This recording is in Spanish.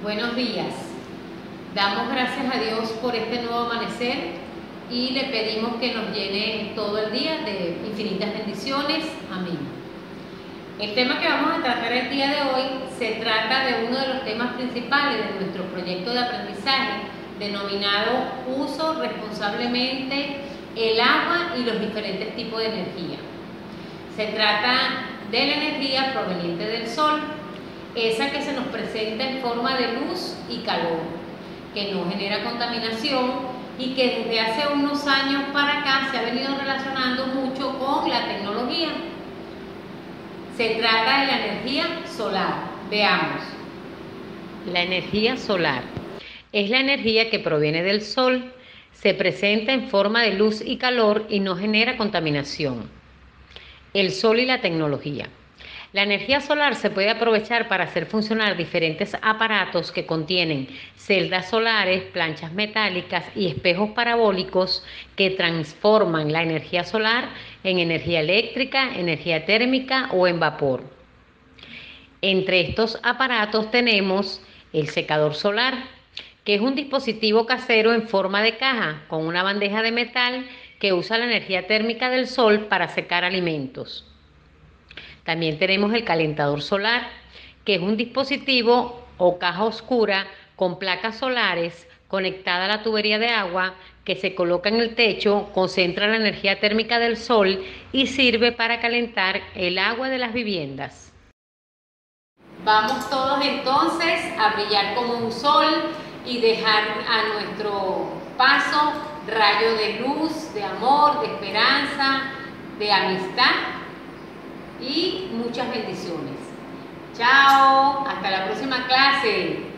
Buenos días. Damos gracias a Dios por este nuevo amanecer y le pedimos que nos llene todo el día de infinitas bendiciones. Amén. El tema que vamos a tratar el día de hoy se trata de uno de los temas principales de nuestro proyecto de aprendizaje denominado Uso responsablemente el agua y los diferentes tipos de energía. Se trata de la energía proveniente del sol, esa que se nos presenta en forma de luz y calor, que no genera contaminación y que desde hace unos años para acá se ha venido relacionando mucho con la tecnología. Se trata de la energía solar. Veamos. La energía solar es la energía que proviene del sol, se presenta en forma de luz y calor y no genera contaminación. El sol y la tecnología. La energía solar se puede aprovechar para hacer funcionar diferentes aparatos que contienen celdas solares, planchas metálicas y espejos parabólicos que transforman la energía solar en energía eléctrica, energía térmica o en vapor. Entre estos aparatos tenemos el secador solar, que es un dispositivo casero en forma de caja con una bandeja de metal que usa la energía térmica del sol para secar alimentos. También tenemos el calentador solar, que es un dispositivo o caja oscura con placas solares conectada a la tubería de agua que se coloca en el techo, concentra la energía térmica del sol y sirve para calentar el agua de las viviendas. Vamos todos entonces a brillar como un sol y dejar a nuestro paso rayo de luz, de amor, de esperanza, de amistad y muchas bendiciones. Chao, hasta la próxima clase.